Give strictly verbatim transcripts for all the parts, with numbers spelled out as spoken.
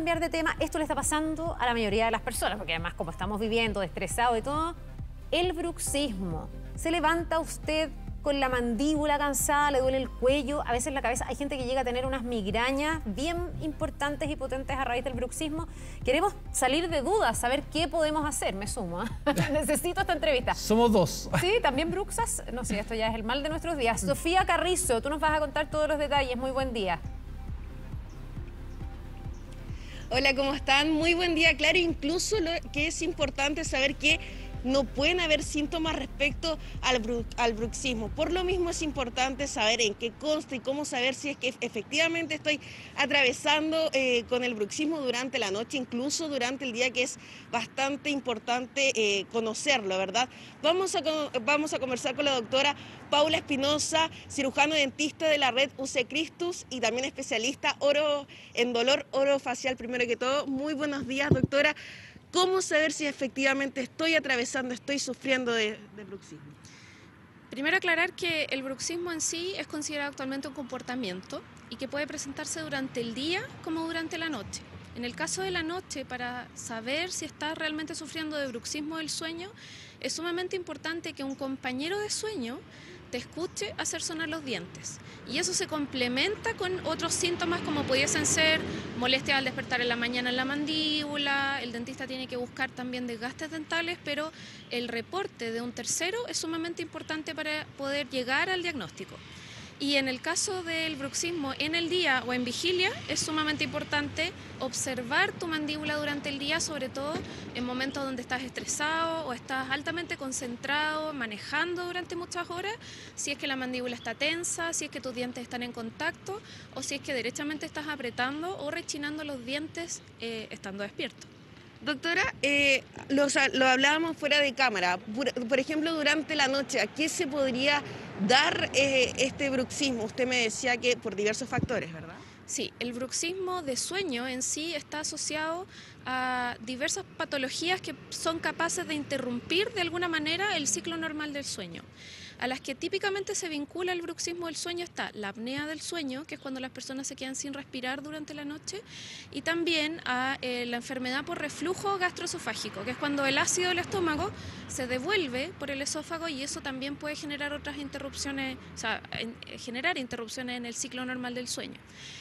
cambiar de tema. Esto le está pasando a la mayoría de las personas, porque además como estamos viviendo, estresados y todo, el bruxismo. ¿Se levanta usted con la mandíbula cansada, le duele el cuello, a veces la cabeza? Hay gente que llega a tener unas migrañas bien importantes y potentes a raíz del bruxismo. Queremos salir de dudas, saber qué podemos hacer. Me sumo, ¿eh? Necesito esta entrevista. Somos dos. Sí, también bruxas. No sé, esto ya es el mal de nuestros días. Sofía Carrizo, tú nos vas a contar todos los detalles. Muy buen día. Hola, ¿cómo están? Muy buen día. Claro, incluso lo que es importante saber que no pueden haber síntomas respecto al, bru al bruxismo. Por lo mismo es importante saber en qué consta y cómo saber si es que efectivamente estoy atravesando eh, con el bruxismo durante la noche, incluso durante el día, que es bastante importante eh, conocerlo, ¿verdad? Vamos a, vamos a conversar con la doctora Paula Espinosa, cirujano dentista de la red U C Christus y también especialista oro, en dolor orofacial. Primero que todo, muy buenos días, doctora. ¿Cómo saber si efectivamente estoy atravesando, estoy sufriendo de, de bruxismo? Primero aclarar que el bruxismo en sí es considerado actualmente un comportamiento y que puede presentarse durante el día como durante la noche. En el caso de la noche, para saber si estás realmente sufriendo de bruxismo del sueño, es sumamente importante que un compañero de sueño te escuche hacer sonar los dientes. Y eso se complementa con otros síntomas como pudiesen ser molestias al despertar en la mañana en la mandíbula. El dentista tiene que buscar también desgastes dentales, pero el reporte de un tercero es sumamente importante para poder llegar al diagnóstico. Y en el caso del bruxismo en el día o en vigilia, es sumamente importante observar tu mandíbula durante el día, sobre todo en momentos donde estás estresado o estás altamente concentrado, manejando durante muchas horas, si es que la mandíbula está tensa, si es que tus dientes están en contacto o si es que derechamente estás apretando o rechinando los dientes eh, estando despierto. Doctora, eh, lo, lo hablábamos fuera de cámara. Por, por ejemplo, durante la noche, ¿a qué se podría dar eh, este bruxismo? Usted me decía que por diversos factores, ¿verdad? Sí, el bruxismo de sueño en sí está asociado a diversas patologías que son capaces de interrumpir de alguna manera el ciclo normal del sueño. A las que típicamente se vincula el bruxismo del sueño está la apnea del sueño, que es cuando las personas se quedan sin respirar durante la noche, y también a eh, la enfermedad por reflujo gastroesofágico, que es cuando el ácido del estómago se devuelve por el esófago y eso también puede generar otras interrupciones, o sea, en, generar interrupciones en el ciclo normal del sueño.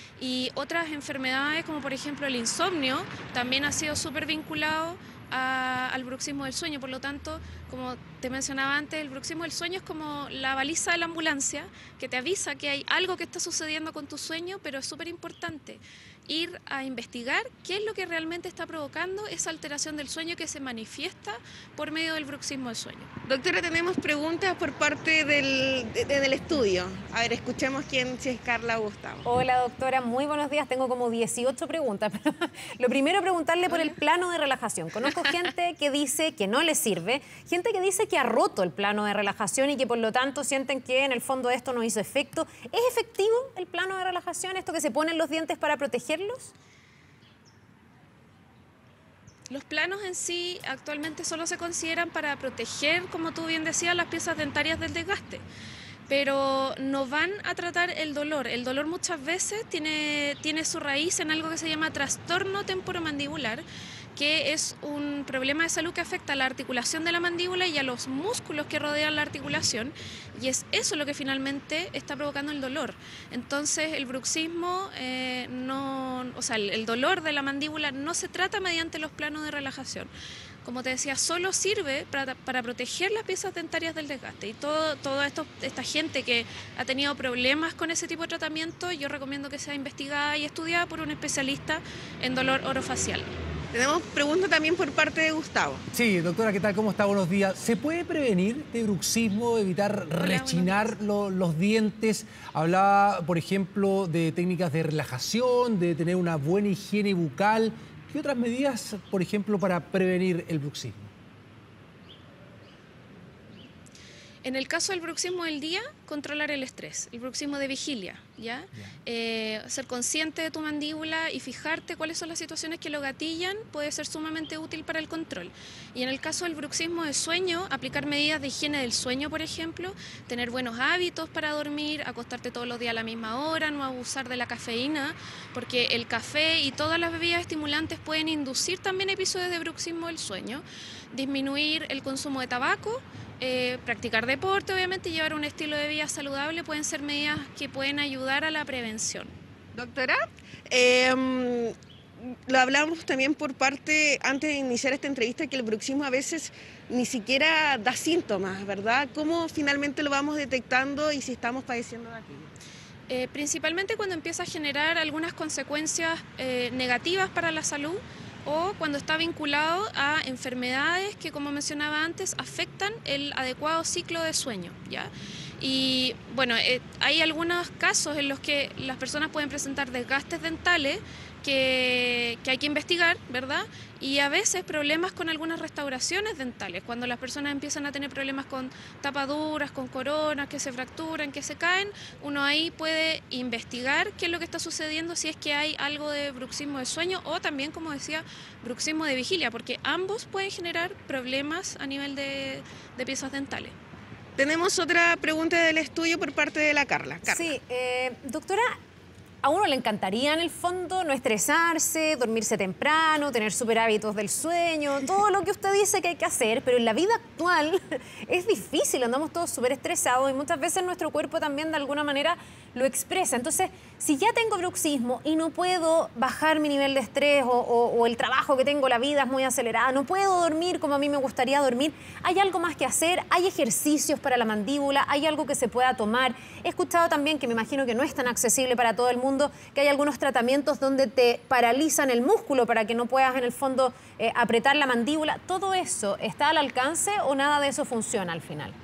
Y otras enfermedades, como por ejemplo el insomnio, también ha sido súper vinculado a, al bruxismo del sueño. Por lo tanto, como te mencionaba antes, el bruxismo del sueño es como la baliza de la ambulancia que te avisa que hay algo que está sucediendo con tu sueño, pero es súper importante ir a investigar qué es lo que realmente está provocando esa alteración del sueño que se manifiesta por medio del bruxismo del sueño. Doctora, tenemos preguntas por parte del, de, del estudio. A ver, escuchemos quién, si es Carla o Gustavo. Hola, doctora, muy buenos días. Tengo como dieciocho preguntas. Lo primero, preguntarle por el plano de relajación. Conozco gente que dice que no le sirve, gente que dice que ha roto el plano de relajación y que por lo tanto sienten que en el fondo esto no hizo efecto. ¿Es efectivo el plano de relajación, esto que se pone en los dientes para protegerlos? Los planos en sí actualmente solo se consideran para proteger, como tú bien decías, las piezas dentarias del desgaste, pero no van a tratar el dolor. El dolor muchas veces tiene, tiene su raíz en algo que se llama trastorno temporomandibular, que es un problema de salud que afecta a la articulación de la mandíbula y a los músculos que rodean la articulación, y es eso lo que finalmente está provocando el dolor. Entonces el bruxismo, eh, no, o sea, el, el dolor de la mandíbula no se trata mediante los planos de relajación. Como te decía, solo sirve para, para proteger las piezas dentarias del desgaste. Y todo, todo esto, esta gente que ha tenido problemas con ese tipo de tratamiento, yo recomiendo que sea investigada y estudiada por un especialista en dolor orofacial. Tenemos preguntas también por parte de Gustavo. Sí, doctora, ¿qué tal? ¿Cómo está? Buenos días. ¿Se puede prevenir de bruxismo, evitar Hola, rechinar lo, los dientes? Hablaba, por ejemplo, de técnicas de relajación, de tener una buena higiene bucal. ¿Qué otras medidas, por ejemplo, para prevenir el bruxismo? En el caso del bruxismo del día, controlar el estrés. El bruxismo de vigilia, ¿ya? Yeah. Eh, ser consciente de tu mandíbula y fijarte cuáles son las situaciones que lo gatillan puede ser sumamente útil para el control. Y en el caso del bruxismo de sueño, aplicar medidas de higiene del sueño, por ejemplo, tener buenos hábitos para dormir, acostarte todos los días a la misma hora, no abusar de la cafeína, porque el café y todas las bebidas estimulantes pueden inducir también episodios de bruxismo del sueño. Disminuir el consumo de tabaco, Eh, practicar deporte, obviamente, y llevar un estilo de vida saludable pueden ser medidas que pueden ayudar a la prevención. Doctora, eh, lo hablamos también por parte, antes de iniciar esta entrevista, que el bruxismo a veces ni siquiera da síntomas, ¿verdad? ¿Cómo finalmente lo vamos detectando y si estamos padeciendo de aquello? Eh, principalmente cuando empieza a generar algunas consecuencias eh, negativas para la salud, o cuando está vinculado a enfermedades que, como mencionaba antes, afectan el adecuado ciclo de sueño, ¿ya? Y bueno, eh, hay algunos casos en los que las personas pueden presentar desgastes dentales que, que hay que investigar, ¿verdad? Y a veces problemas con algunas restauraciones dentales, cuando las personas empiezan a tener problemas con tapaduras, con coronas, que se fracturan, que se caen, uno ahí puede investigar qué es lo que está sucediendo, si es que hay algo de bruxismo de sueño o también, como decía, bruxismo de vigilia, porque ambos pueden generar problemas a nivel de, de piezas dentales. Tenemos otra pregunta del estudio por parte de la Carla. Carla. Sí, eh, doctora, a uno le encantaría en el fondo no estresarse, dormirse temprano, tener super hábitos del sueño, todo lo que usted dice que hay que hacer, pero en la vida actual es difícil, andamos todos súper estresados y muchas veces nuestro cuerpo también de alguna manera lo expresa. Entonces, si ya tengo bruxismo y no puedo bajar mi nivel de estrés o, o, o el trabajo que tengo, la vida es muy acelerada, no puedo dormir como a mí me gustaría dormir, ¿hay algo más que hacer? ¿Hay ejercicios para la mandíbula? ¿Hay algo que se pueda tomar? He escuchado también, que me imagino que no es tan accesible para todo el mundo, que hay algunos tratamientos donde te paralizan el músculo para que no puedas en el fondo eh, apretar la mandíbula. ¿Todo eso está al alcance o nada de eso funciona al final?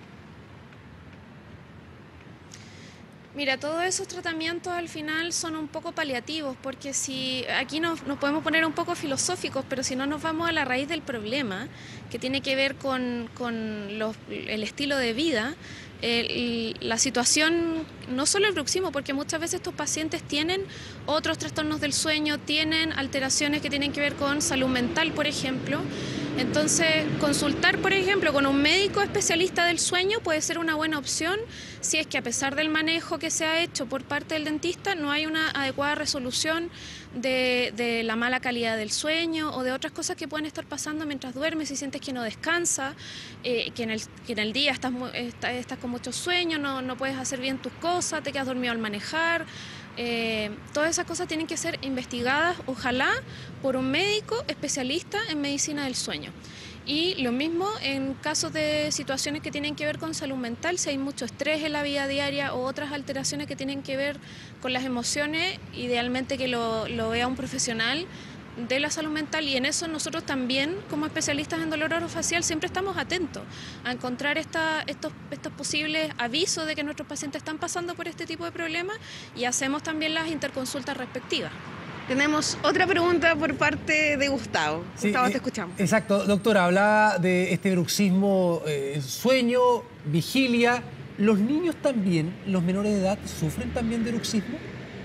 Mira, todos esos tratamientos al final son un poco paliativos, porque si aquí nos, nos podemos poner un poco filosóficos, pero si no nos vamos a la raíz del problema, que tiene que ver con, con los, el estilo de vida, eh, la situación, no solo el bruxismo, porque muchas veces estos pacientes tienen otros trastornos del sueño, tienen alteraciones que tienen que ver con salud mental, por ejemplo. Entonces, consultar, por ejemplo, con un médico especialista del sueño puede ser una buena opción si es que, a pesar del manejo que se ha hecho por parte del dentista, no hay una adecuada resolución de, de la mala calidad del sueño o de otras cosas que pueden estar pasando mientras duermes, si sientes que no descansa, eh, que, en el, que en el día estás, estás, estás con mucho sueño, no, no puedes hacer bien tus cosas, te quedas dormido al manejar. Eh, todas esas cosas tienen que ser investigadas, ojalá, por un médico especialista en medicina del sueño. Y lo mismo en casos de situaciones que tienen que ver con salud mental, si hay mucho estrés en la vida diaria o otras alteraciones que tienen que ver con las emociones, idealmente que lo, lo vea un profesional de la salud mental, y en eso nosotros también, como especialistas en dolor orofacial, siempre estamos atentos a encontrar esta, estos, estos posibles avisos de que nuestros pacientes están pasando por este tipo de problemas, y hacemos también las interconsultas respectivas. Tenemos otra pregunta por parte de Gustavo. Sí, Gustavo, eh, te escuchamos. Exacto, doctora, hablaba de este bruxismo, eh, sueño, vigilia. ¿Los niños también, los menores de edad, sufren también de bruxismo?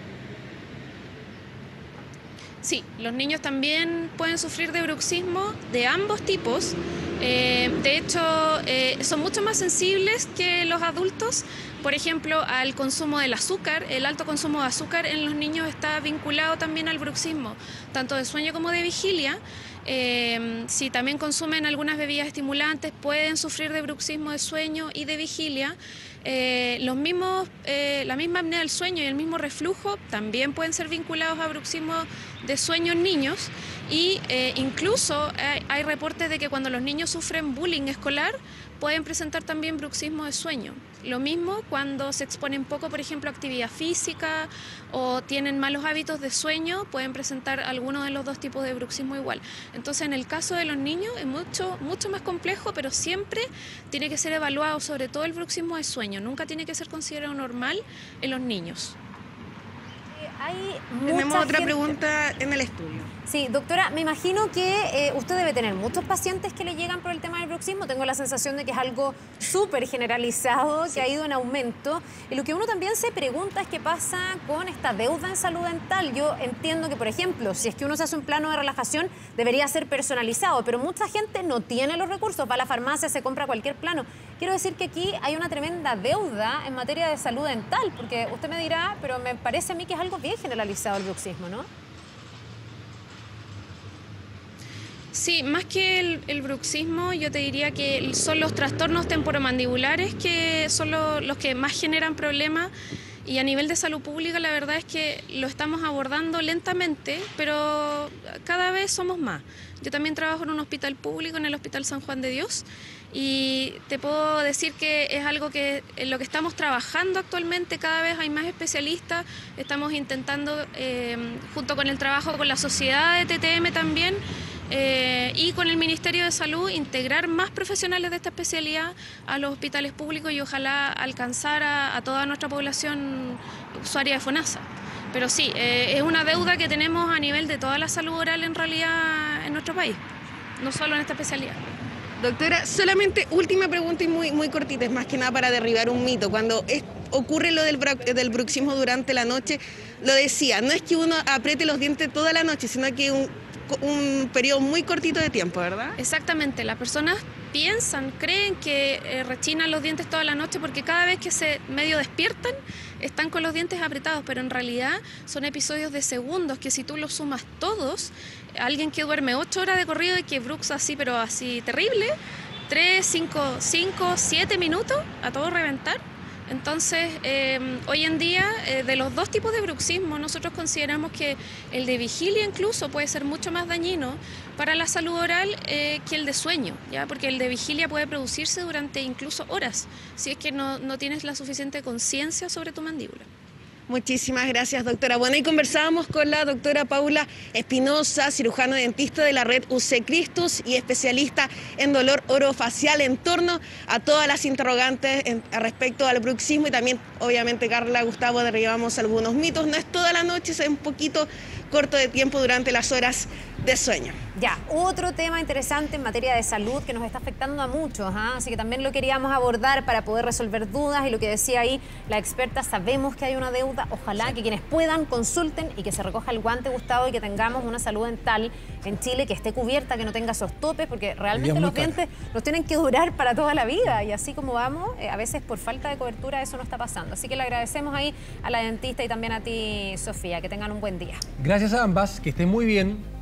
Sí, los niños también pueden sufrir de bruxismo de ambos tipos. Eh, de hecho, eh, son mucho más sensibles que los adultos. Por ejemplo, al consumo del azúcar. El alto consumo de azúcar en los niños está vinculado también al bruxismo, tanto de sueño como de vigilia. Eh, si también consumen algunas bebidas estimulantes, pueden sufrir de bruxismo de sueño y de vigilia. Eh, los mismos, eh, la misma apnea del sueño y el mismo reflujo también pueden ser vinculados a bruxismo de sueño en niños, y eh, incluso hay, hay reportes de que cuando los niños sufren bullying escolar pueden presentar también bruxismo de sueño. Lo mismo cuando se exponen poco, por ejemplo, a actividad física o tienen malos hábitos de sueño, pueden presentar alguno de los dos tipos de bruxismo igual. Entonces, en el caso de los niños es mucho, mucho más complejo, pero siempre tiene que ser evaluado, sobre todo el bruxismo de sueño. Nunca tiene que ser considerado normal en los niños. Hay Tenemos mucha otra gente... pregunta en el estudio. Sí, doctora, me imagino que eh, usted debe tener muchos pacientes que le llegan por el tema del bruxismo. Tengo la sensación de que es algo súper generalizado, sí, que ha ido en aumento. Y lo que uno también se pregunta es qué pasa con esta deuda en salud dental. Yo entiendo que, por ejemplo, si es que uno se hace un plano de relajación, debería ser personalizado, pero mucha gente no tiene los recursos, va a la farmacia, se compra cualquier plano. Quiero decir que aquí hay una tremenda deuda en materia de salud dental, porque usted me dirá, pero me parece a mí que es algo bien generalizado el bruxismo, ¿no? Sí, más que el, el bruxismo, yo te diría que son los trastornos temporomandibulares que son lo, los que más generan problemas, y a nivel de salud pública la verdad es que lo estamos abordando lentamente, pero cada vez somos más. Yo también trabajo en un hospital público, en el Hospital San Juan de Dios, y te puedo decir que es algo que en lo que estamos trabajando actualmente. Cada vez hay más especialistas, estamos intentando, eh, junto con el trabajo con la sociedad de T T M también, Eh, y con el Ministerio de Salud, integrar más profesionales de esta especialidad a los hospitales públicos y ojalá alcanzar a, a toda nuestra población usuaria de FONASA. Pero sí, eh, es una deuda que tenemos a nivel de toda la salud oral en realidad en nuestro país, no solo en esta especialidad. Doctora, solamente última pregunta y muy, muy cortita, es más que nada para derribar un mito. Cuando es, ocurre lo del, del bruxismo durante la noche, lo decía, no es que uno apriete los dientes toda la noche, sino que un un periodo muy cortito de tiempo, ¿verdad? Exactamente, las personas piensan, creen que eh, rechinan los dientes toda la noche porque cada vez que se medio despiertan están con los dientes apretados, pero en realidad son episodios de segundos que si tú los sumas todos, alguien que duerme ocho horas de corrido y que bruxa así, pero así terrible, tres, cinco, cinco, siete minutos a todo reventar. Entonces, eh, hoy en día, eh, de los dos tipos de bruxismo, nosotros consideramos que el de vigilia incluso puede ser mucho más dañino para la salud oral eh, que el de sueño, ¿ya? Porque el de vigilia puede producirse durante incluso horas, si es que no, no tienes la suficiente conciencia sobre tu mandíbula. Muchísimas gracias, doctora. Bueno, y conversábamos con la doctora Paula Espinosa, cirujano dentista de la red U C Christus y especialista en dolor orofacial, en torno a todas las interrogantes en, respecto al bruxismo, y también, obviamente, Carla, Gustavo, derribamos algunos mitos. No es toda la noche, es un poquito corto de tiempo durante las horas de sueño. Ya, otro tema interesante en materia de salud que nos está afectando a muchos, ¿eh? Así que también lo queríamos abordar para poder resolver dudas, y lo que decía ahí la experta, sabemos que hay una deuda, ojalá sí, que quienes puedan consulten y que se recoja el guante, Gustavo, y que tengamos una salud dental en Chile que esté cubierta, que no tenga esos topes, porque realmente los dientes nos tienen que durar para toda la vida, y así como vamos, eh, a veces por falta de cobertura eso no está pasando. Así que le agradecemos ahí a la dentista y también a ti, Sofía, que tengan un buen día. Gracias a ambas, que estén muy bien.